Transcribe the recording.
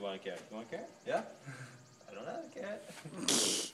you want a cat? You want a cat? Yeah? I don't have a cat.